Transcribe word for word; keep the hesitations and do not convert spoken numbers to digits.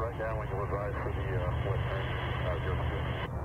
right now when you'll advise for the uh, west turn, uh, zero two.